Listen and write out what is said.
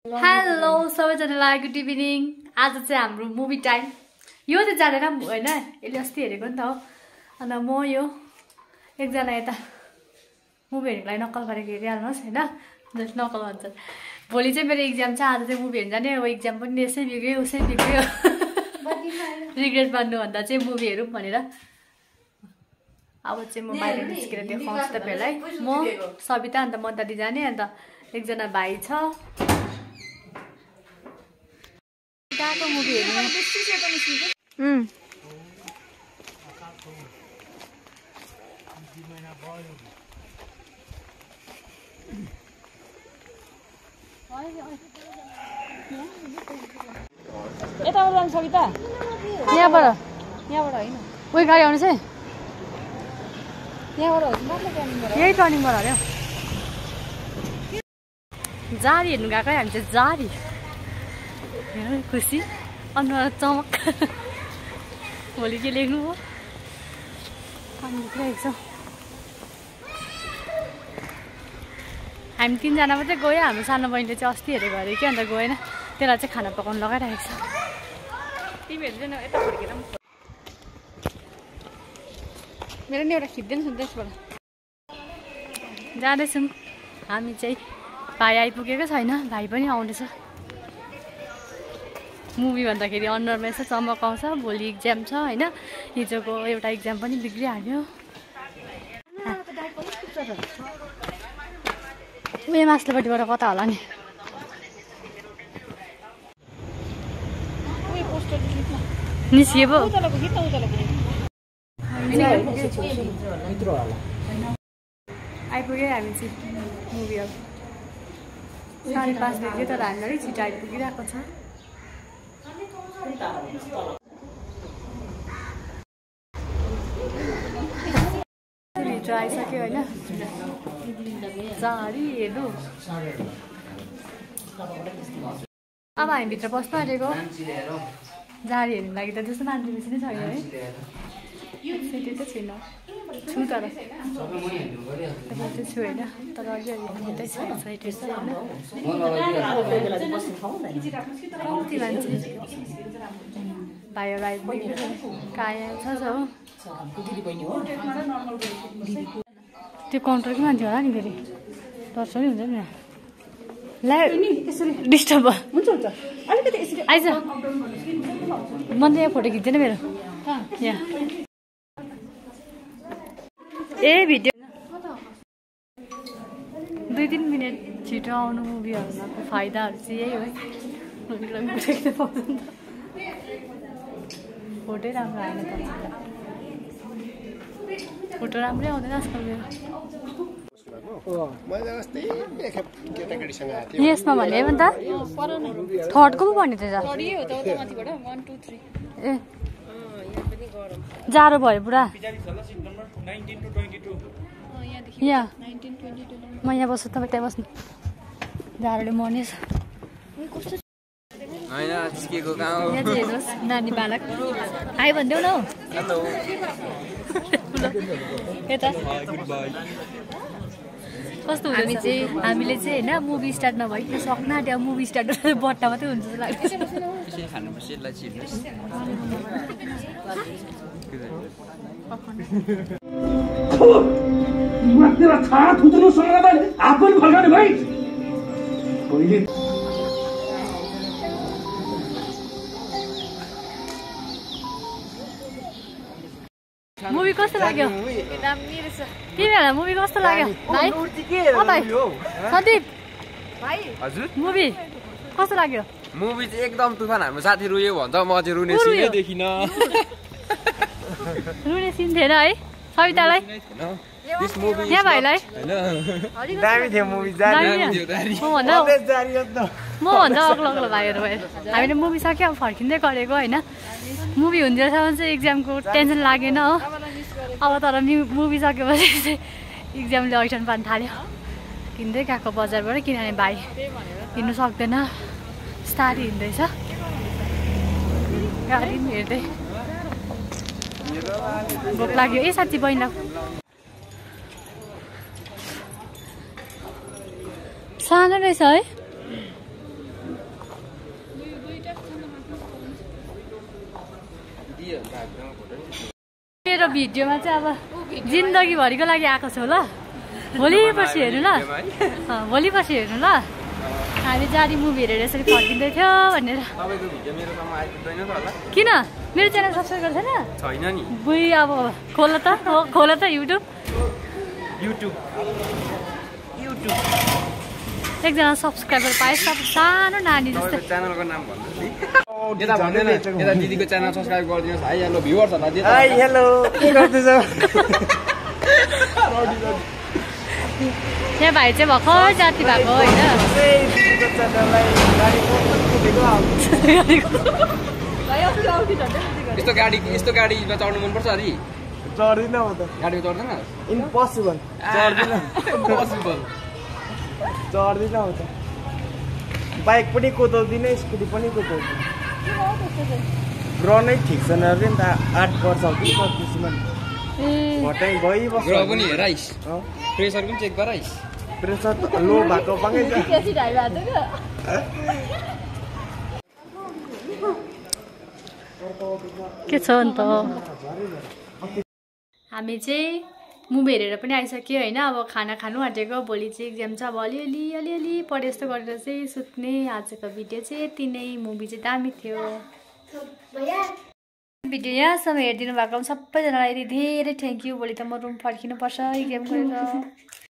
Hello सबैजनालाई good evening. आज चाहिँ हाम्रो मुभी टाइम। यो चाहिँ जाँदैन हैन, यसले अस्ति हेरेको नि त हो। अन्त म यो एकजना यता मुभी हेर्नलाई नक्कल गरेको हेरिहाल्नुहोस् हैन, नक्कल भन्छ। भोलि चाहिँ मेरो एक्जाम छ, आज चाहिँ मुभी हेर्न जाने। अब एक्जाम पनि यसै बिग्रियो उसै बिग्रियो, रिग्रेट मान्नुभन्दा चाहिँ मुभी हेरौँ भनेर अब चाहिँ म बाहिर निस्केर देखाउँछु तपाईँहरूलाई। म सबिता अन्त मन्दादी जाने, अन्त एकजना भाइ छ गएको मुभी हेर्नु। यताबाट जानु सबिता, यहाँबाट होइन उयो गाडी आउनुहोस् है, यहाँबाट यही टर्निङबाट हऱ्यो। जारी हेर्नु गएको है हामी चाहिँ, जारी हेर्नु खुसी अनुहार चमक। भोलि के लेख्नु हो पानी लेखिरहेको छ। हामी तिनजना मात्रै गयो, हाम्रो सानो बहिनीले चाहिँ अस्ति हेरेको अरे कि, अन्त गएन। त्यसलाई चाहिँ खाना पकाउनु लगाइरहेको छ। तिमीहरू चाहिँ यता फर्केर मेरो नि एउटा खिच्दैन सुन्दैछबाट जाँदैछौँ हामी चाहिँ। भाइ आइपुगेको छैन, भाइ पनि आउँदैछ। मुभी भन्दाखेरि अनुहारमा यसो चमक आउँछ। भोलि इक्जाम छ होइन, हिजोको एउटा इक्जाम पनि बिग्रिहाल्यो। उयो मास्लोपट्टिबाट कता होला नि। निस्कियो पो आइपुग्यो हामी चाहिँ मुभी। अब 5:30 बज्यो, तर हामी अलिक छिटो आइपुगिरहेको छ। भित्र आइसक्यो होइन, जारी हेर्नु। अब हामी भित्र बस्नु आँटेको। जारी हेर्नु लागि त त्यस्तो मान्छे बेसी नै छैन है, सेटै त छैन। छु तर छु होइन, तर अलिअलि यतै छ एक्साइटेड छ होइन। कम्ती मान्छे भाइहरू आइपुग्यो, काया छ हो। त्यो काउन्टरकै मान्छे होला नि फेरि, दर्शन हुन्छ नि। ला डिस्टर्ब हुन्छ आइज म त यहाँ फोटो खिच्दैन मेरो यहाँ। ए भिडियो 2-3 मिनट छिटो आउनु मुभी हेर्नको फाइदाहरू चाहिँ यही हो है। फोटै राम्रो आएन त, फोटो राम्रै आउँदैन आजकल मेरो। यसमा भने भने त थर्डको पो भन्ने थिएछ। ए जाडो भयो पुरा यहाँ। म यहाँ बस्छु, तपाईँ त्यहाँ बस्नु। जाडोले मर्नेछ। यहाँ चाहिँ हेर्नुहोस् नानी बालक। हाई भनिदेऊ न हौ। यता कस्तो हुन्छ हामीले चाहिँ होइन, मुभी स्टार्ट नभइकन सक्न आँट्यो। मुभी स्टार्ट बट्टा मात्रै हुन्छ जस्तो लाग्छ। मुभी कस्तो लाग्यो तिमीहरूलाई? मुभी कस्तो लाग्यो भाइ? सन्दीप हजुर, मुभी कस्तो लाग्यो? मुभी चाहिँ एकदम तुफान। हाम्रो साथी रुयो भन्छ, म चाहिँ रुने सिनै देखिन। रुने सिन थिएन है सवितालाई, यहाँ भाइलाई? दामी थियो मुभी, मभन्दा अग्लो अग्लो भाइहरू भयो। हामीले मुभी सक्यो, अब फर्किँदै गरेको होइन। मुभी हुन्जेलसम्म चाहिँ इक्जामको टेन्सन लागेन हो। अब तर मुभी सकेपछि चाहिँ इक्जामले ऐठन पार्न थाल्यो। हिँड्दै गएको बजारबाट, किनभने भाइ हिँड्नु सक्दैन, बिस्तारै हिँड्दैछ। गाडी पनि हेर्दै भोक लाग्यो। ए साँच्ची बहिनीलाई सानो रहेछ है। मेरो भिडियोमा चाहिँ अब जिन्दगीभरिको लागि आएको छु ल भोलि पर्सि हेर्नु ल भोलि पर्सि हेर्नु ल हामी जारी मुभी हेरेर यसरी फर्किँदै थियो भनेर किन मेरो च्यानल सब्सक्राइब गर्छ छैन नि बुई अब खोल त युट्युब एकजना सब्सक्राइबर पाए सानो नानी जस्तो च्यानलको नाम भन्नु यता भन्दैन यता दिदीको च्यानल सब्स्क्राइब गरिदिनुहोस् हाई हेलो भ्युअर्सहरुलाई हाई हेलो के गर्दैछ यहाँ भाइ चाहिँ भर्खर जाति भएको होइन यस्तो गाडीमा चढ्नु मनपर्छ अरे चढ्दिन म त गाडीमा चढ्दैन इम्पोसिबल चढ्दिन म त बाइक पनि कुदाउँदिनँ स्कुटी पनि कुदाउँदिनँ रनै ठिक छैन अरे नि त 8 वर्ष कि त्यसमा भटाइ गइबस्छ र पनि हेराइस प्रेसर पनि चेक गराइस प्रेसर लो भएको पाङै छ के छ अन्त हामी चाहिँ मुभी हेरेर पनि आइसक्यो होइन अब खाना खानु आँटेको भोलि चाहिँ एक्जाम छ अब अलिअलि पढे जस्तो गरेर चाहिँ सुत्ने आजको भिडियो चाहिँ यति नै मुभी चाहिँ दामी थियो भिडियो यहाँसम्म हेरिदिनु भएको सबैजनालाई धेरै थ्याङ्क यू भोलि त म रुम फर्किनुपर्छ एक्जाम गरेर